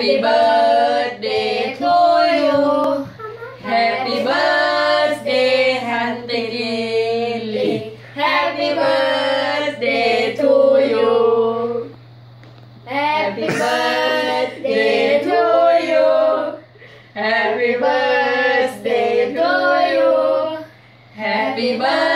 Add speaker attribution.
Speaker 1: Happy birthday to you. Happy birthday, Auntie Geli. Happy birthday to you. Happy birthday to you. Happy birthday to you. Happy birthday.